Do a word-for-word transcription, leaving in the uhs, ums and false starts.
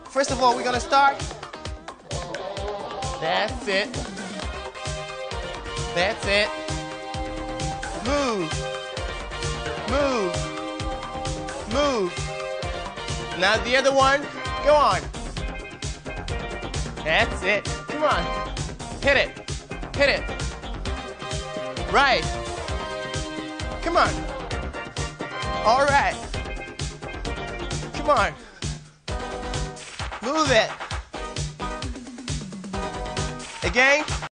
First of all, we're gonna start. That's it. That's it. Move. Move. Move. Now the other one. Go on. That's it. Come on. Hit it. Hit it. Right. Come on. All right. Come on. Move it. Again.